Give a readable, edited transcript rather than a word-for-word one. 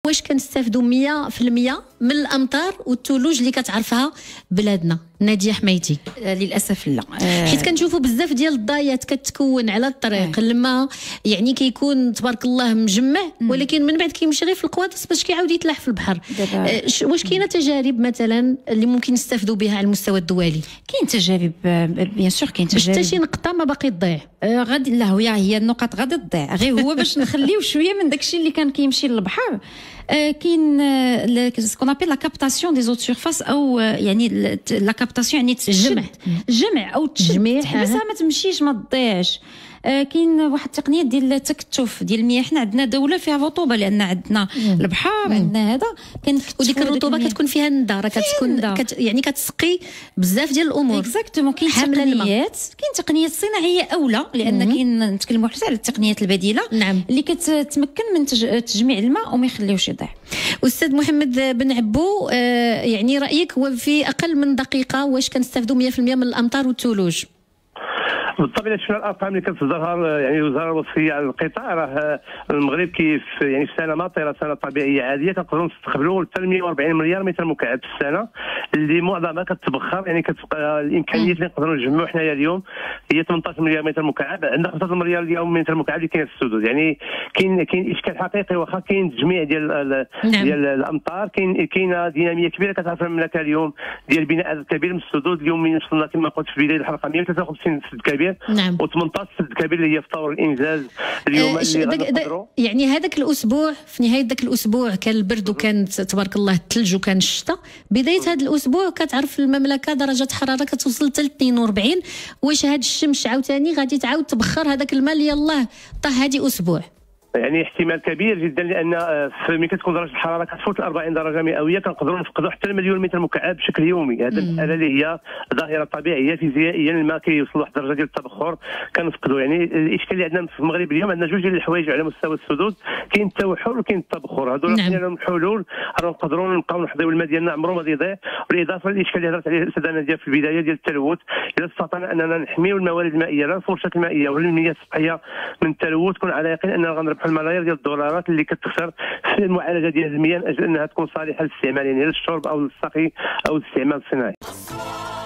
واش كنستافدوا 100% من الامطار والثلوج اللي كتعرفها بلادنا؟ ناديه حميتي. للاسف لا، حيت كنشوفوا بزاف ديال الضايات كتكون على الطريق. الماء يعني كيكون تبارك الله مجمع، ولكن من بعد كيمشي غير في القواطس باش كيعاود يتلاح في البحر. واش كاينه تجارب مثلا اللي ممكن نستافدوا بها على المستوى الدولي؟ كاين تجارب بيان سور، كاين تجارب باش حتى شي نقطه ما باقي تضيع. غادي لا، هي النقط غادي تضيع، غير هو باش نخليو شويه من داكشي اللي كان كيمشي للبحر. كاين سكون ابيل لا كابتاسيون دي زوت سيرفاس، او يعني لا كابتاسيون يعني الجمع او التجميع، تحبسها ما تمشيش ما تضيعش. كاين واحد التقنيه ديال التكتف ديال المياه. حنا عندنا دوله فيها رطوبه، لان عندنا البحر، عندنا هذا وديك الرطوبه كتكون فيها الندى، راه كتكون يعني كتسقي بزاف ديال الامور. اكزاكتومون. كاين تقنيات، كاين تقنيات صناعيه اولى، لان كاين نتكلموا حتى على التقنيات البديله اللي كتمكن من تجميع الماء وما يخليوش يضيع. استاذ محمد بن عبو، يعني رايك هو في اقل من دقيقه واش كنستافدوا 100% من الامطار والثلوج؟ بالطبع شفنا الارقام اللي كتصدرها يعني الوزاره الوصفيه على القطاع، راه المغرب كيف يعني في سنه ماطره، سنه طبيعيه عاديه، كنقدروا نستقبلوا حتى 140 مليار متر مكعب في السنه، اللي معظمها كتبخر. يعني كتبقى الامكانيات اللي نقدروا نجمعوا حنايا اليوم هي 18 مليار متر مكعب. عندنا 15 مليار اليوم متر مكعب اللي كاين في السدود. يعني كاين اشكال حقيقي، واخا كاين تجميع ديال الامطار، كاينه ديناميه كبيره كتعرف المملكه اليوم ديال بناء عدد كبير من السدود. اليوم من وصلنا كما قلت في بدايه الحلقه 153 سد كبير، و18 سد كبير اللي هي في طور الانجاز اليوم. يعني هذاك الاسبوع، في نهايه ذاك الاسبوع كان البرد وكانت تبارك الله الثلج وكان الشتاء. بدايه هذا الاسبوع كتعرف المملكه درجه حراره كتوصل حتى ل 42. واش هاد الشمس عاوتاني غادي تعاود تبخر هذاك الماء اللي يلاه طاه هادي اسبوع؟ يعني احتمال كبير جدا، لان ملي كتكون درجه الحراره كتفوت 40 درجه مئويه كنقدروا نفقدوا حتى المليون متر مكعب بشكل يومي. هذه المساله اللي هي ظاهره طبيعيه فيزيائيا، الماء كيوصل لواحد الدرجه ديال التبخر كنفقدوا. يعني الاشكال اللي عندنا في المغرب اليوم عندنا جوج ديال الحوايج على مستوى السدود، كاين التوحل وكاين التبخر. هذول لهم حلول راه نقدروا نبقاو نحضيو الماء ديالنا عمره ما يضيع. بالاضافه للاشكال اللي هضرت عليه الاستاذه ناديه في البدايه ديال التلوث، اذا استطعنا اننا نحميو الموارد المائيه لا الفرشات المائيه ولا المياه السطحيه من التلوث، كون على يقين اننا غنربحوا الملايير ديال الدولارات اللي كتخسر في المعالجه ديال المياه من اجل انها تكون صالحه للاستعمال، يعني للشرب او للسقي او الاستعمال الصناعي.